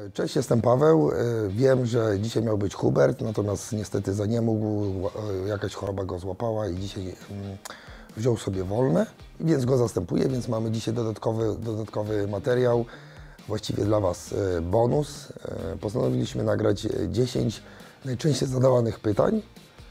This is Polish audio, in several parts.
Cześć, jestem Paweł. Wiem, że dzisiaj miał być Hubert, natomiast niestety za nie mógł, jakaś choroba go złapała i dzisiaj wziął sobie wolne, więc go zastępuję, więc mamy dzisiaj dodatkowy materiał, właściwie dla Was bonus. Postanowiliśmy nagrać 10 najczęściej zadawanych pytań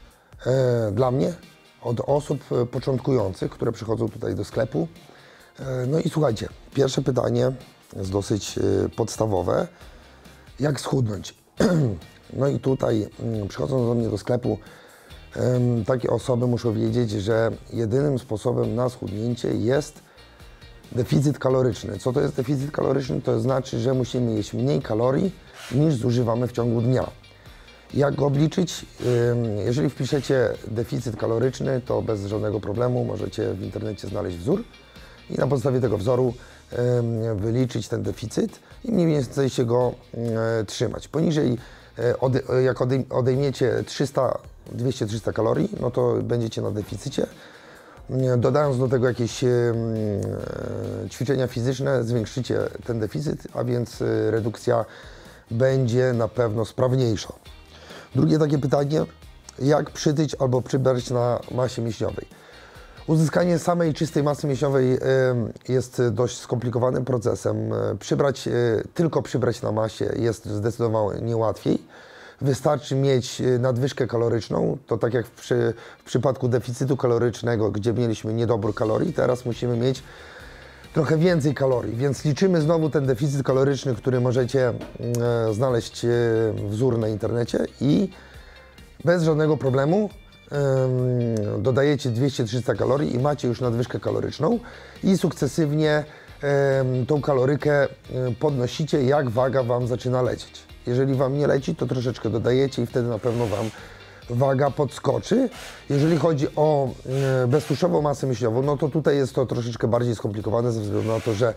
dla mnie od osób początkujących, które przychodzą tutaj do sklepu. No i słuchajcie, pierwsze pytanie jest dosyć podstawowe. Jak schudnąć? No i tutaj przychodząc do mnie do sklepu, takie osoby muszą wiedzieć, że jedynym sposobem na schudnięcie jest deficyt kaloryczny. Co to jest deficyt kaloryczny? To znaczy, że musimy jeść mniej kalorii niż zużywamy w ciągu dnia. Jak go obliczyć? Jeżeli wpiszecie deficyt kaloryczny, to bez żadnego problemu możecie w internecie znaleźć wzór i na podstawie tego wzoru wyliczyć ten deficyt i mniej więcej się go trzymać. Poniżej, jak odejmiecie 200-300 kalorii, no to będziecie na deficycie. Dodając do tego jakieś ćwiczenia fizyczne, zwiększycie ten deficyt, a więc redukcja będzie na pewno sprawniejsza. Drugie takie pytanie, jak przytyć albo przybrać na masie mięśniowej? Uzyskanie samej czystej masy mięśniowej jest dość skomplikowanym procesem. Tylko przybrać na masie jest zdecydowanie łatwiej. Wystarczy mieć nadwyżkę kaloryczną, to tak jak w przypadku deficytu kalorycznego, gdzie mieliśmy niedobór kalorii, teraz musimy mieć trochę więcej kalorii, więc liczymy znowu ten deficyt kaloryczny, który możecie znaleźć wzór na internecie i bez żadnego problemu dodajecie 200-300 kalorii i macie już nadwyżkę kaloryczną i sukcesywnie tą kalorykę podnosicie, jak waga Wam zaczyna lecieć. Jeżeli Wam nie leci, to troszeczkę dodajecie i wtedy na pewno Wam waga podskoczy. Jeżeli chodzi o beztłuszczową masę mięśniową, no to tutaj jest to troszeczkę bardziej skomplikowane ze względu na to, że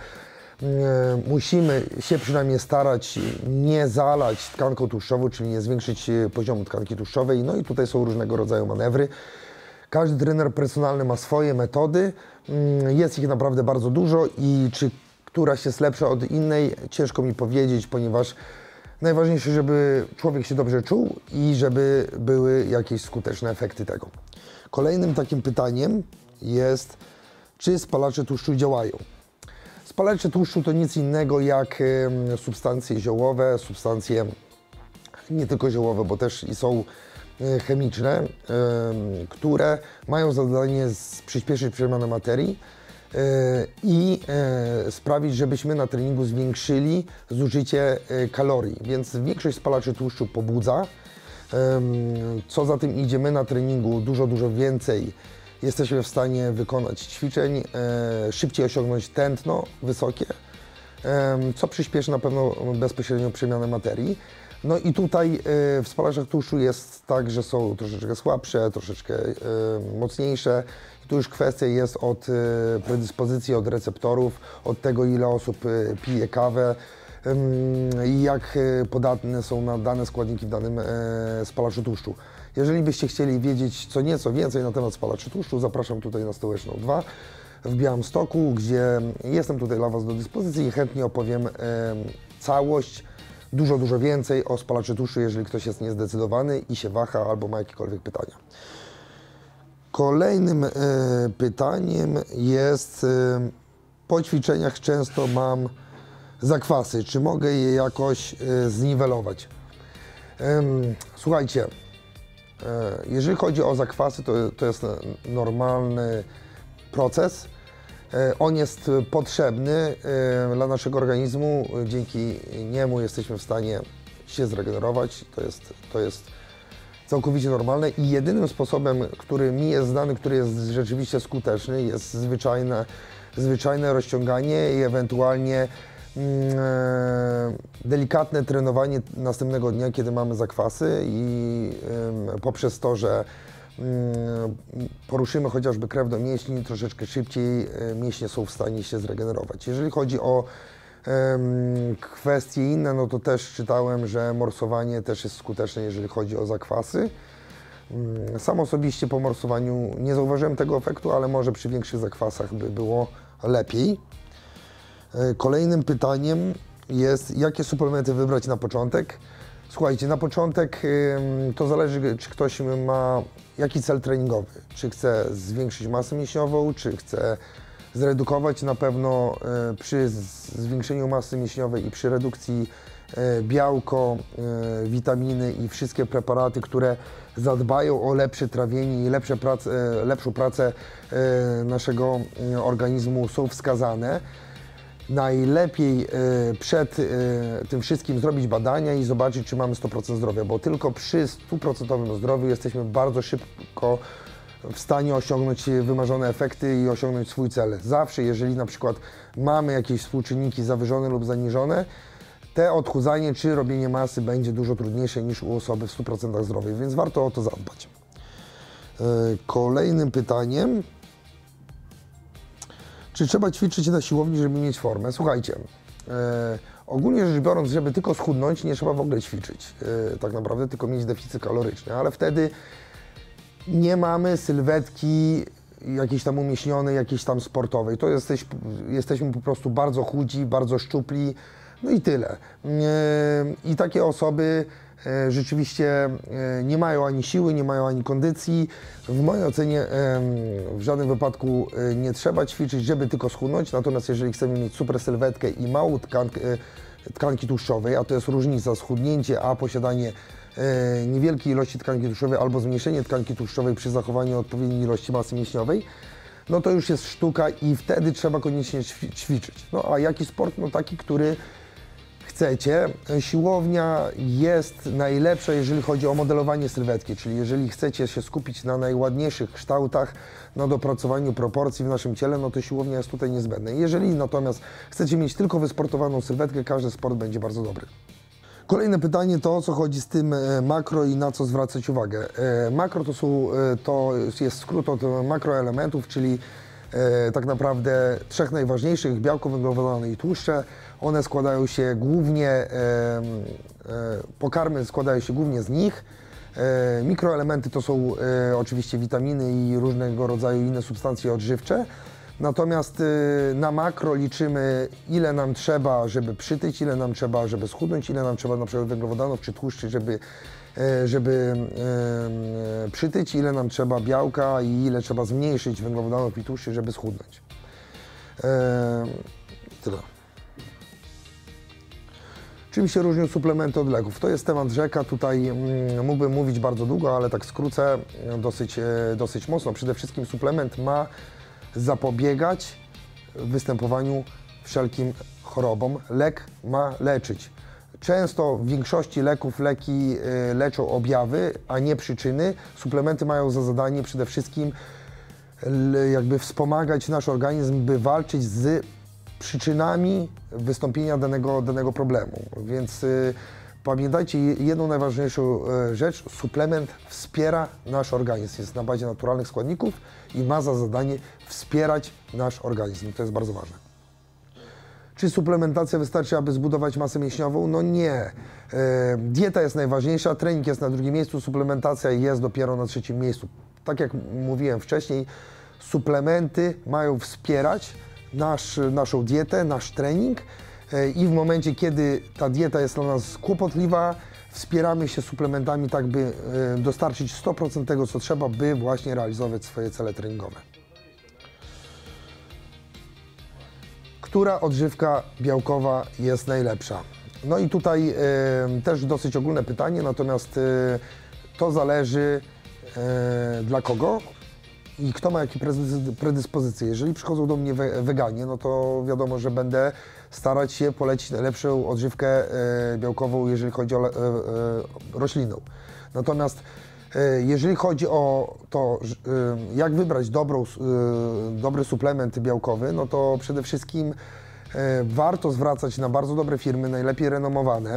musimy się przynajmniej starać nie zalać tkanką tłuszczową, czyli nie zwiększyć poziomu tkanki tłuszczowej. No i tutaj są różnego rodzaju manewry. Każdy trener personalny ma swoje metody. Jest ich naprawdę bardzo dużo i czy któraś jest lepsza od innej, ciężko mi powiedzieć, ponieważ najważniejsze, żeby człowiek się dobrze czuł i żeby były jakieś skuteczne efekty tego. Kolejnym takim pytaniem jest, czy spalacze tłuszczu działają? Spalacze tłuszczu to nic innego jak substancje ziołowe, substancje nie tylko ziołowe, bo też i są chemiczne, które mają zadanie przyspieszyć przemianę materii i sprawić, żebyśmy na treningu zwiększyli zużycie kalorii. Więc większość spalaczy tłuszczu pobudza. Co za tym idzie, my na treningu dużo więcej jesteśmy w stanie wykonać ćwiczeń, szybciej osiągnąć tętno wysokie, co przyspieszy na pewno bezpośrednio przemianę materii. No i tutaj w spalaczach tłuszczu jest tak, że są troszeczkę słabsze, troszeczkę mocniejsze. I tu już kwestia jest od predyspozycji, od receptorów, od tego, ile osób pije kawę i jak podatne są na dane składniki w danym spalaczu tłuszczu. Jeżeli byście chcieli wiedzieć co nieco więcej na temat spalaczy tłuszczu, zapraszam tutaj na Stołeczną 2 w Białymstoku, gdzie jestem tutaj dla Was do dyspozycji i chętnie opowiem całość, dużo więcej o spalaczy tłuszczu, jeżeli ktoś jest niezdecydowany i się waha albo ma jakiekolwiek pytania. Kolejnym pytaniem jest, po ćwiczeniach często mam zakwasy, czy mogę je jakoś zniwelować? Słuchajcie, jeżeli chodzi o zakwasy, to jest normalny proces. On jest potrzebny dla naszego organizmu, dzięki niemu jesteśmy w stanie się zregenerować. To jest całkowicie normalne i jedynym sposobem, który mi jest znany, który jest rzeczywiście skuteczny, jest zwyczajne rozciąganie i ewentualnie delikatne trenowanie następnego dnia, kiedy mamy zakwasy i poprzez to, że poruszymy chociażby krew do mięśni, troszeczkę szybciej mięśnie są w stanie się zregenerować. Jeżeli chodzi o kwestie inne, no to też czytałem, że morsowanie też jest skuteczne, jeżeli chodzi o zakwasy. Sam osobiście po morsowaniu nie zauważyłem tego efektu, ale może przy większych zakwasach by było lepiej. Kolejnym pytaniem jest, jakie suplementy wybrać na początek. Słuchajcie, na początek to zależy, czy ktoś ma jaki cel treningowy. Czy chce zwiększyć masę mięśniową, czy chce zredukować. Na pewno przy zwiększeniu masy mięśniowej i przy redukcji białko, witaminy i wszystkie preparaty, które zadbają o lepsze trawienie i lepszą pracę naszego organizmu, są wskazane. Najlepiej przed tym wszystkim zrobić badania i zobaczyć, czy mamy 100% zdrowia, bo tylko przy 100% zdrowiu jesteśmy bardzo szybko w stanie osiągnąć wymarzone efekty i osiągnąć swój cel. Zawsze, jeżeli na przykład mamy jakieś współczynniki zawyżone lub zaniżone, te odchudzanie czy robienie masy będzie dużo trudniejsze niż u osoby w 100% zdrowej, więc warto o to zadbać. Kolejnym pytaniem. Czy trzeba ćwiczyć na siłowni, żeby mieć formę? Słuchajcie, ogólnie rzecz biorąc, żeby tylko schudnąć, nie trzeba w ogóle ćwiczyć. Tak naprawdę tylko mieć deficyt kaloryczny, ale wtedy nie mamy sylwetki jakiejś tam umieśnionej, jakiejś tam sportowej. To jesteśmy po prostu bardzo chudzi, bardzo szczupli, no i tyle. I takie osoby rzeczywiście nie mają ani siły, nie mają ani kondycji. W mojej ocenie w żadnym wypadku nie trzeba ćwiczyć, żeby tylko schudnąć. Natomiast jeżeli chcemy mieć super sylwetkę i małą tkanki tłuszczowej, a to jest różnica schudnięcie, a posiadanie niewielkiej ilości tkanki tłuszczowej albo zmniejszenie tkanki tłuszczowej przy zachowaniu odpowiedniej ilości masy mięśniowej, no to już jest sztuka i wtedy trzeba koniecznie ćwiczyć. No a jaki sport? No taki, który chcecie. Siłownia jest najlepsza, jeżeli chodzi o modelowanie sylwetki, czyli jeżeli chcecie się skupić na najładniejszych kształtach, na dopracowaniu proporcji w naszym ciele, no to siłownia jest tutaj niezbędna. Jeżeli natomiast chcecie mieć tylko wysportowaną sylwetkę, każdy sport będzie bardzo dobry. Kolejne pytanie to, o co chodzi z tym makro i na co zwracać uwagę. Makro to jest skrót od makroelementów, czyli tak naprawdę trzech najważniejszych: białko, węglowodany i tłuszcze. One składają się głównie, pokarmy składają się głównie z nich. Mikroelementy to są oczywiście witaminy i różnego rodzaju inne substancje odżywcze. Natomiast na makro liczymy, ile nam trzeba, żeby przytyć, ile nam trzeba, żeby schudnąć, ile nam trzeba na przykład węglowodanów czy tłuszczy, żeby przytyć, ile nam trzeba białka i ile trzeba zmniejszyć węglowodanów i tłuszczy, żeby schudnąć. Tyle. Czym się różnią suplementy od leków? To jest temat rzeka, tutaj mógłbym mówić bardzo długo, ale tak skrócę dosyć mocno. Przede wszystkim suplement ma zapobiegać występowaniu wszelkim chorobom. Lek ma leczyć. Często w większości leków leki leczą objawy, a nie przyczyny. Suplementy mają za zadanie przede wszystkim jakby wspomagać nasz organizm, by walczyć z przyczynami wystąpienia danego problemu. Więc pamiętajcie jedną najważniejszą rzecz: suplement wspiera nasz organizm. Jest na bazie naturalnych składników i ma za zadanie wspierać nasz organizm. To jest bardzo ważne. Czy suplementacja wystarczy, aby zbudować masę mięśniową? No nie. Dieta jest najważniejsza, trening jest na drugim miejscu, suplementacja jest dopiero na trzecim miejscu. Tak jak mówiłem wcześniej, suplementy mają wspierać naszą dietę, nasz trening i w momencie, kiedy ta dieta jest dla nas kłopotliwa, wspieramy się suplementami, tak by dostarczyć 100% tego, co trzeba, by właśnie realizować swoje cele treningowe. Która odżywka białkowa jest najlepsza? No i tutaj też dosyć ogólne pytanie, natomiast to zależy dla kogo i kto ma jakie predyspozycje. Jeżeli przychodzą do mnie weganie, no to wiadomo, że będę starać się polecić najlepszą odżywkę białkową, jeżeli chodzi o roślinną. Natomiast jeżeli chodzi o to, jak wybrać dobry suplement białkowy, no to przede wszystkim warto zwracać na bardzo dobre firmy, najlepiej renomowane.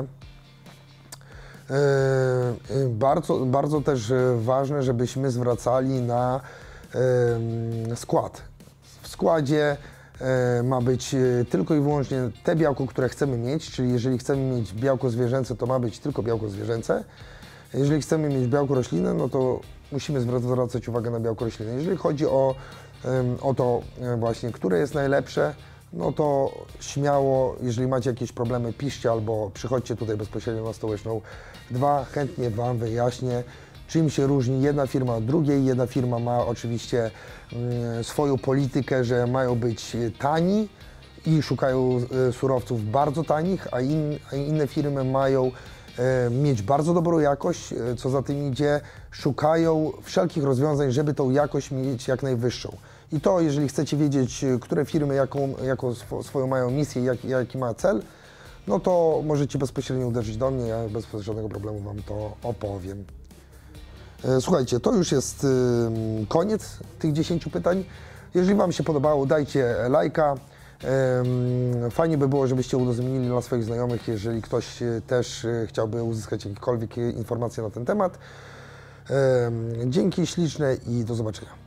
Bardzo też ważne, żebyśmy zwracali na skład. W składzie ma być tylko i wyłącznie te białko, które chcemy mieć, czyli jeżeli chcemy mieć białko zwierzęce, to ma być tylko białko zwierzęce. Jeżeli chcemy mieć białko roślinne, no to musimy zwracać uwagę na białko roślinne. Jeżeli chodzi o to właśnie, które jest najlepsze, no to śmiało, jeżeli macie jakieś problemy, piszcie albo przychodźcie tutaj bezpośrednio na Stołeczną 2. Chętnie Wam wyjaśnię, czym się różni jedna firma od drugiej. Jedna firma ma oczywiście swoją politykę, że mają być tani i szukają surowców bardzo tanich, a inne firmy mają mieć bardzo dobrą jakość, co za tym idzie, szukają wszelkich rozwiązań, żeby tą jakość mieć jak najwyższą. I to, jeżeli chcecie wiedzieć, które firmy jaką swoją mają misję, jaki ma cel, no to możecie bezpośrednio uderzyć do mnie, ja bez żadnego problemu Wam to opowiem. Słuchajcie, to już jest koniec tych 10 pytań. Jeżeli Wam się podobało, dajcie lajka. Fajnie by było, żebyście udostępnili dla swoich znajomych, jeżeli ktoś też chciałby uzyskać jakiekolwiek informacje na ten temat. Dzięki śliczne i do zobaczenia.